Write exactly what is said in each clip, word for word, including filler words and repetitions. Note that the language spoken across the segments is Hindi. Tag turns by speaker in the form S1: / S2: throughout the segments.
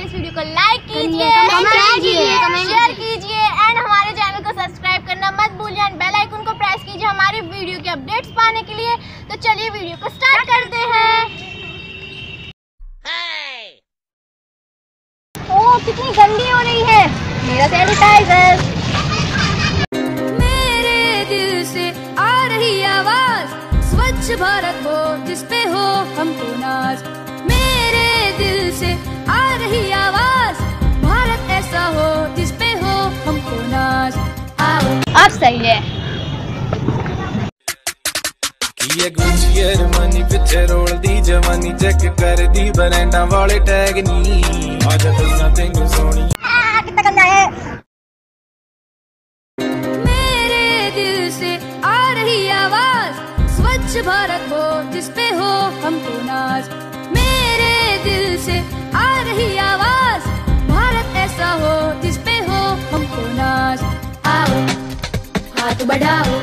S1: इस वीडियो को लाइक कीजिए, शेयर कीजिए एंड हमारे चैनल को सब्सक्राइब करना मत भूलिए एंड बेल आइकन को प्रेस कीजिए हमारी वीडियो के अपडेट्स पाने के लिए। तो चलिए वीडियो को स्टार्ट करते हैं। ओह कितनी गंदी हो रही है मेरा सैनिटाइजर।
S2: मेरे दिल से आ रही आवाज, स्वच्छ भारत हो जिसपे हो हमको नाज। मेरे दिल से आ रही आवाज, भारत ऐसा हो जिसपे हो हमको नाज। आओ
S1: अब सही है।
S3: ये गुचियर मनी पिछे रोल दी जवानी चेक कर दी बरेंडा वाले टैग नी आज तुसा तेनू सोनी
S1: कितना गंदा है।
S2: मेरे दिल से आ रही आवाज, स्वच्छ भारत हो जिसपे हो हमको नाज। मेरे दिल से आ रही आवाज, भारत ऐसा हो जिसपे हो हमको नाज। आओ हाथ बढ़ाओ,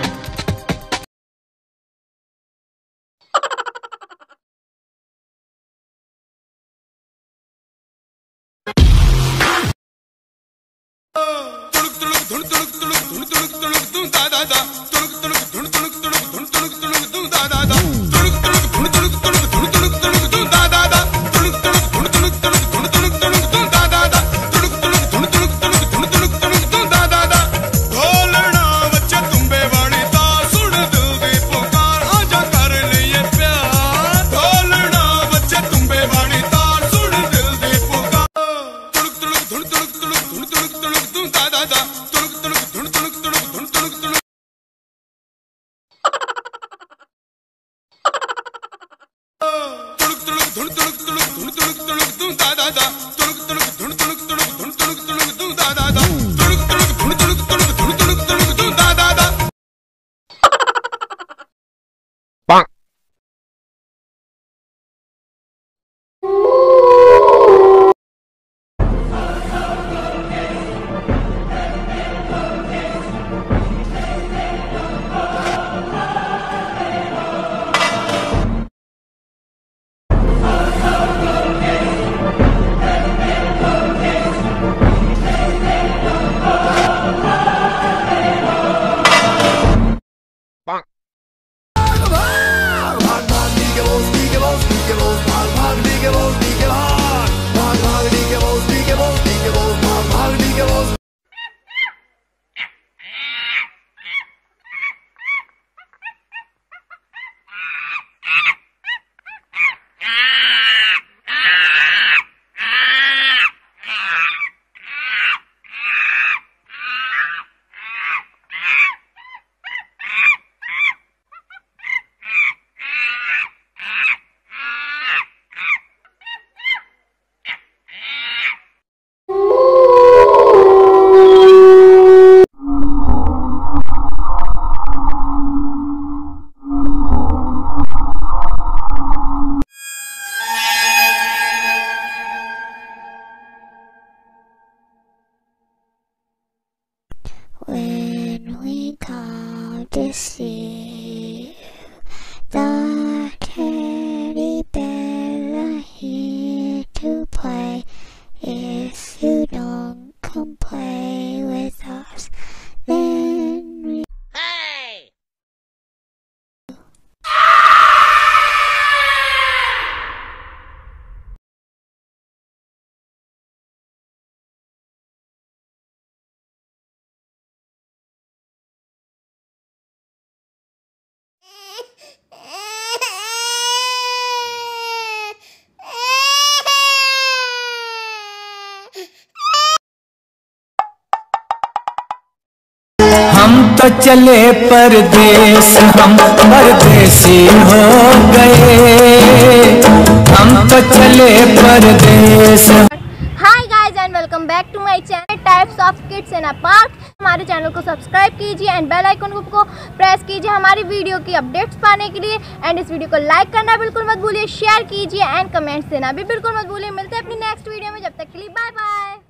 S4: when we come to see the teddy bear are here to play. If you don't come play with us, then we hey!
S3: हम तो चले परदेस, हम परदेसी हो गए, हम तो चले परदेस।
S1: Hi guys and welcome back to my channel types of kids in a park. हमारे चैनल को सब्सक्राइब कीजिए एंड बेल आइकन को प्रेस कीजिए हमारी वीडियो की अपडेट्स पाने के लिए एंड इस वीडियो को लाइक करना बिल्कुल मत भूलिए, शेयर कीजिए एंड कमेंट्स देना भी बिल्कुल मत भूलिए। मिलते हैं अपनी नेक्स्ट वीडियो में, जब तक के लिए बाय बाय।